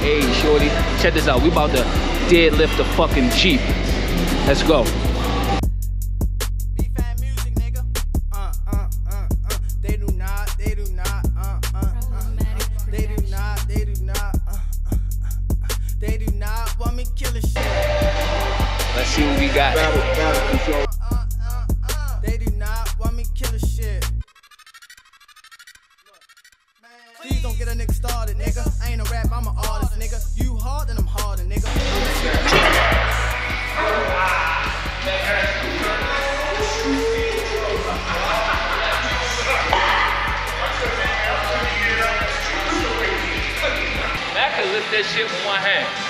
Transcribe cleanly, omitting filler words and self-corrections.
Hey, shorty, check this out. We about to deadlift the fucking Jeep. Let's go. They do not want me killing shit. Let's see what we got. They do not want me killing shit. Please don't get a nigga started, nigga. I ain't a rap, I'm an artist, nigga. You hard, then I'm harder, nigga. That could lift that shit with one hand.